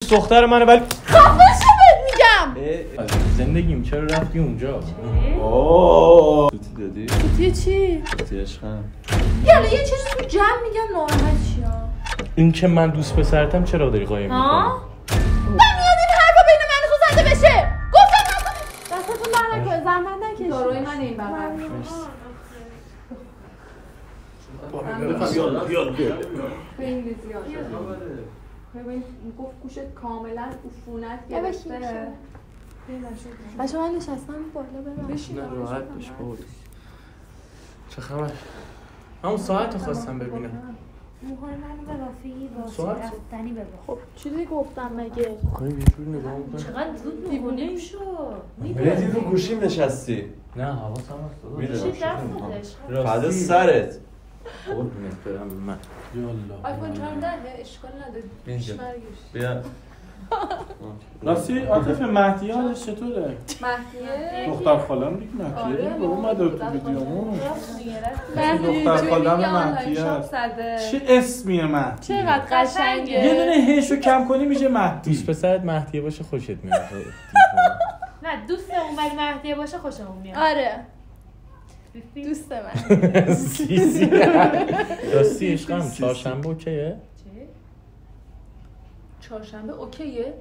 دوست دختر منه ولی خفه شو بهت میگم. زندگیم چرا رفتی اونجا؟ سوتی دادی؟ سوتی چی؟ سوتی عشقم. یالا یه چیزی تو جمع میگم ناراحت چیا؟ این که من دوست پسرتم چرا داری قایم میکنی؟ نمیاد این حرفا بین من و تو زده بشه. گفتم دستتون در نکنه زحمت نکشید. داروی من این بغل. خیلی زیاده. ببین گفت گوشت کاملا عفونت گرفته. بچه من نشستم بالا برم. نه راحت باش بود. چه خبر؟ همون ساعت رو خواستم ببینم. موهای منو به رافیقی با رفتنی ببین. خب چیزی گفتم مگه؟ کنیم یه جور نگاه میکنم. چقدر زود دیوونه شو. میدی رو گوشیم نشستی. نه حواسم هست. چی دستش؟ فدا سرت. قربونت برم من. یالا. آیفون 14 اشکال نداره. اینجا. شمارگیش. بیا. راستی عاطف مهدی حالش چطوره؟ مهدیه؟ دختر خالم دیگه مهدیه دیگه اومده تو ویدیومون. دختر خالم مهدیه است. چه اسمیه مهدی؟ چقدر قشنگه. یه دونه هشو کم کنی میشه مهدی. دوست پسرت مهدیه باشه خوشت میاد. نه دوست ولی مهدیه باشه خوشمون میاد. آره. دوست من. سیزی. راستی عشقم چهارشنبه اوکیه؟ چی؟ چهارشنبه اوکیه؟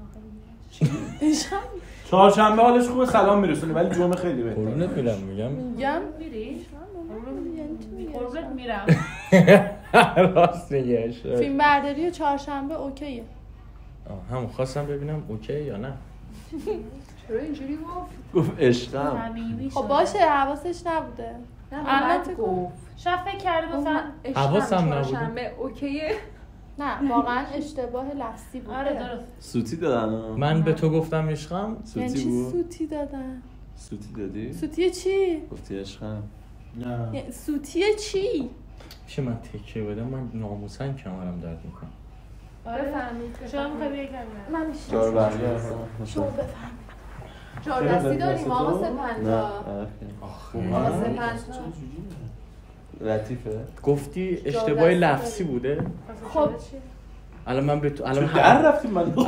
چهارشنبه حالش خوبه سلام میرسونه ولی جمعه خیلی بهتره. قربونت میرم میگم. میری؟ قربونت میرم. راست میگه. فیلم برداری چهارشنبه اوکیه. همون خواستم ببینم اوکی یا نه. چرا اینجوری گفت عشقم. خب باشه حواسش نبوده. البته گفت. شاید فکر کرده مثلا حواسم نبوده. چهارشنبه اوکیه؟ نه واقعا اشتباه لفظی بود. آره درست. سوتی دادن. من به تو گفتم عشقم. یعنی سوتی چی بود. سوتی دادن؟ سوتی دادی؟ سوتی چی؟ گفتی عشقم. نه. سوتی چی؟ میشه من تکیه بدم من ناموسن کمرم درد میکنم. آره بفهمید. شما میخوای بگم من جار برگرد. شما بفهم. جار دستی داریم آقا نه. سپنتا. آقا سپنتا. لطیفه. گفتی اشتباه لفظی بوده؟ خب الان من به تو الان در رفتیم من. نه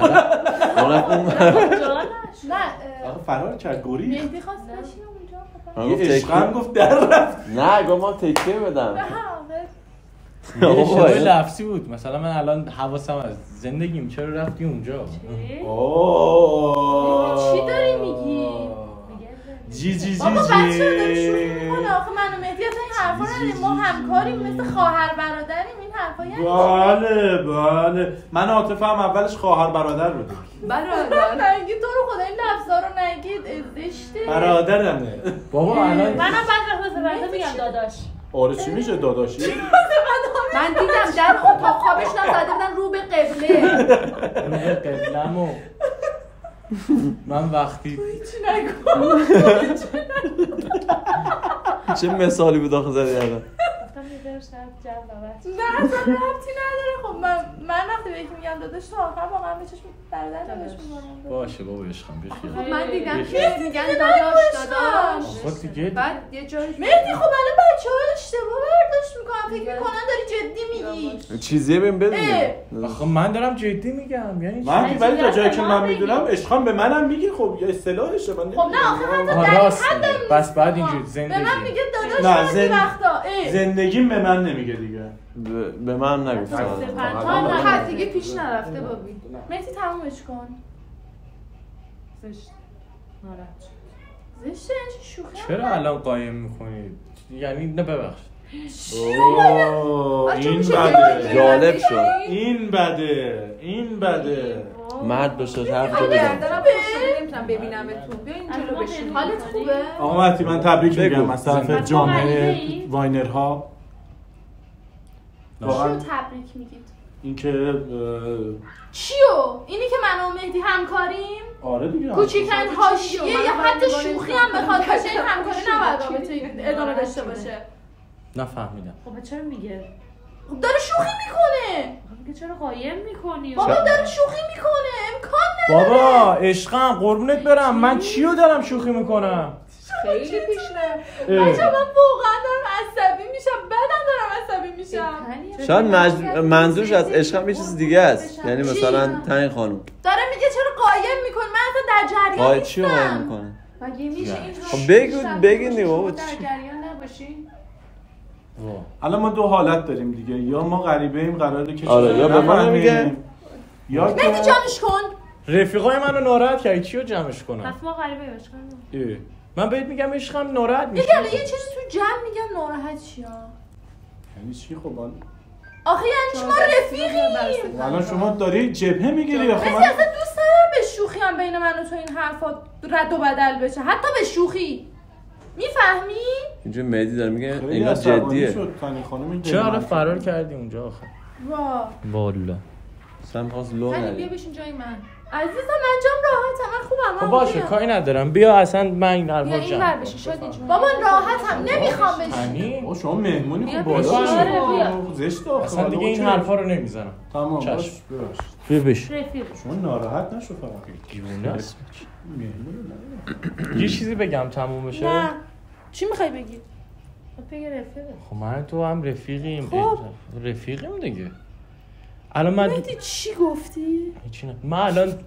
آقا فرار کرد گوری. مهدی خواست بشینه اونجا. من گفت عشقم گفت در رفت. نه گفت ما تکیه بدم. اشتباه لفظی بود. مثلا من الان حواسم از زندگیم چرا رفتی اونجا؟ چی داری میگی؟ جی بابا بچه داری شوخی میکنه. آخه من و مهدی اصلا این حرفا نداریم. ما همکاریم مثل خواهر برادریم. این حرفا یعنی بله بله من عاطفه هم اولش خواهر برادر بودیم. برادر. نگید تو رو خدا این لفظا رو نگید زشته. برادرمه. بابا الان منم بعد وقت برده میگم داداش. آره چی میشه داداشی؟ من دیدم در اتاق خوابش زده بودن رو به قبله. رو به قبلمو من وقتی چه مثالی بود آخه زدی الان. نه اصلا ربطی نداره. خب من وقتی به یکی میگم داداش تو آخر واقعا به چشم برادر نگاش میکنم. باشه بابا عشقم بخیر. من دیدم که میگن داداش. آخه دیگه بعد یه جایی مهدی خب الان بچه‌ها اشتباه برداشت میکنن. فکر میکنن داری جدی میگی. چیزیه بهم بدونیم. آخه من دارم جدی میگم یعنی من که ولی تا جایی که من میدونم عشقم به منم میگه خب یه اصطلاحشه من خب نه آخه حتی در راست حد میگه. بس بعد اینجوری به زندگی من میگه نه، داداش بعضی وقتا زندگیم به من نمیگه دیگه. به من نگفت. خط دیگه پیش نرفته بابی. مهدی تمومش کن. زشت. ناراحت. زشته این شوخی. چرا الان قایم میکنید؟ یعنی نه ببخشید. این بده. جالب شد. این بده. این بده. مرد بشه حرف من بزن. گردنم خوشم نمیتونم ببینمتون. بیا این جلو بشین. حالت خوبه؟ آقا مهدی من تبریک میگم از طرف زندگی. جامعه واینرها. چیو تبریک میگید؟ اینکه چیو؟ اینی که من و مهدی همکاریم؟ آره دیگه. کوچیکترین حاشیه یا حتی شوخی هم بخواد باشه این همکاری نباید رابطه ادامه داشته باشه. نفهمیدم. خب چرا میگه؟ خب داره شوخی میکنه. میگه چرا قایم میکنی؟ بابا داره شوخی میکنه. امکان نداره. بابا عشقم قربونت برم من چیو دارم شوخی میکنم؟ خیلی پیش رفت. بچه من واقعا دارم عصبی میشم، بعدم دارم عصبی میشم. شاید منظورش از عشقم یه چیز دیگه است. یعنی مثلا تنگ خانم داره میگه چرا قایم میکنی؟ من اصلا در جریان قاید چی قایم میکنه؟ مگه میشه این خب بگین دیگه بابا در جریان نباشی؟ الان ما دو حالت داریم دیگه، یا ما غریبه ایم قراره که آره یا به من میگه یا که مهدی جمعش کن. رفیقای منو ناراحت کردی، چیو جمعش کنم؟ پس ما غریبه عشقم. من بهت میگم عشقم ناراحت میشه. دیگه یه چیزی تو جمع میگم ناراحت چیا؟ یعنی چی خب آخه یعنی شما رفیقیم. الان شما داری جبهه میگیری یا خب اصلا دوست دارم به شوخی هم بین من و تو این حرفا رد و بدل بشه، حتی به شوخی. میفهمی؟ اینجا مهدی داره میگه اینا جدیه. چرا حالا فرار کردی اونجا آخه؟ وا والا سم خواست لو بیا ندی. بشین جای من. عزیزم من جام راحتم، من خوبم. خب باشه کاری ندارم، بیا اصلا من این حرفا بیا این ور جمع بشین شادی جون. بابا راحتم، نمیخوام بشین. او شما مهمونی بیا خوب بشین. بالا زشت آخه. اصلا دیگه این حرفا رو نمیزنم. تمام باش چشم. ببخشید. بیا بش. رفیق. شما ناراحت نشو فقط. دیوونه است. مهمونی یه چیزی بگم تموم بشه؟ نه چی میخوای بگی؟ بگه رفیقه. خب من تو هم رفیقیم. خب. رفیقیم دیگه. الان من مهدی چی گفتی؟ هیچی نه. من الان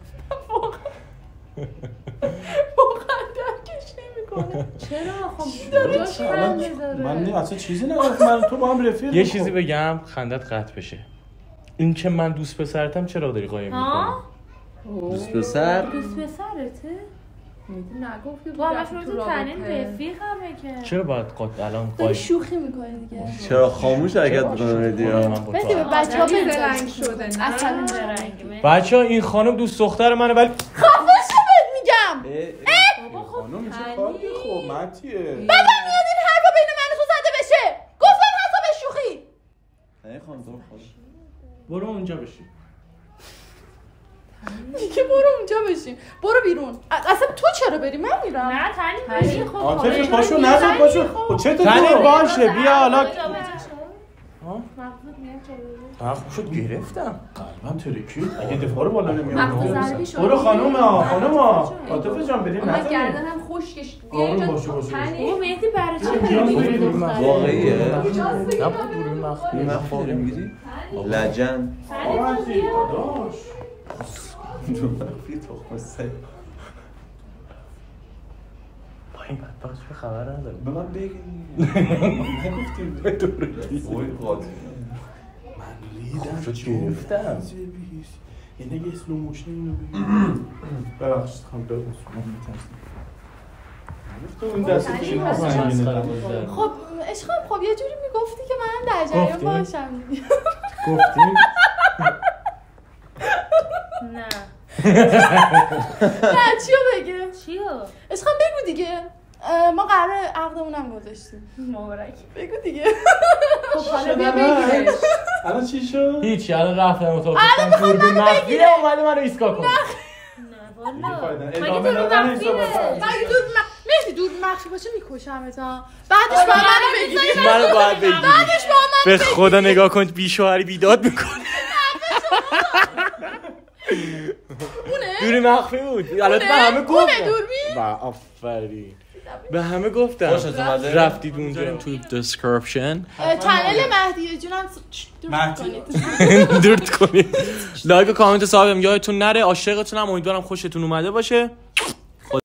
واقعا درکش نمیکنه. چرا خب جاش خنده داره. من اصلا چیزی نگفتم، من تو با هم رفیقیم. یه چیزی بگم خندت قطع بشه. این که من دوست پسرتم چرا داری قایم میکنی؟ دوست پسر دوست پسرته؟ مهدی نگفتی تو همش تو تنین رفیق همه که. چرا باید الان داری قایم؟ شوخی میکنی دیگه. چرا خاموش حرکت میکنه مهدی ها؟ مهدی به بچه‌ها زرنگ شده. اصلا بچه‌ها این خانم دوست دختر منه ولی خفش بهت میگم. خانم میشه کار خوب متیه. بدم میاد این حرفا بین من و تو زده بشه. گفتم حتی به شوخی. نه خانم تو خود برو اونجا بشی. دیگه برو اونجا بشین. برو بیرون. اصلا تو چرا بری؟ من میرم. نه تنین بشی خب. عاطفه پاشو نزد پاشو. خب چه تو تنین باشه بیا حالا. مقصود میاد چه حق شد گرفتم. قلبم ترکید. اگه دفاع رو بالا نمیاد. مغز ضربی شد. برو خانم عاطفه جان بریم من نزن. گردنم خشکش. آروم باشه باشه. او مهدی برای چی واقعیه؟ نبود برون مخفی. این مخفی میگیری؟ لجن داداش. تو مخفی تخم سگ با این بدبخت چه خبر نداره. به من بگی. نگفتیم به دورتی. وای قاطی من شد گرفتم. یعنی یه اسلو موشن اینو بگی. ببخشید خانم داداش من میترسم. اون دستی که خب عشقم خب یه جوری میگفتی که من در جریان باشم دیگه. گفتیم نه نه چیو بگه؟ چیو؟ عشقم بگو دیگه. ما قراره عقدمونم گذاشتیم. مبارک. بگو دیگه. خب حالا بیا بگیرش. الان چی شد؟ هیچی الان رفتم اتاق گفتم دوربین مخفیه اومده منو ایسکا کن. نه والا ادامه دادن این صحبت. مگه مهدی دور مخفی باشه میکشمت ها. بعدش با منو بگیری. منو باید بگیری. بعدش با من به خدا نگاه کن بیشوهری بیداد میکنه. دوربین مخفی بود. البته به همه گفتم. دوربین؟ با آفرین. به همه گفتم. رفتید اونجا تو دسکریپشن چنل مهدی جونم مهدی درد کنید. لایک و کامنت صاحبم یادتون نره. عاشقتونم، امیدوارم خوشتون اومده باشه.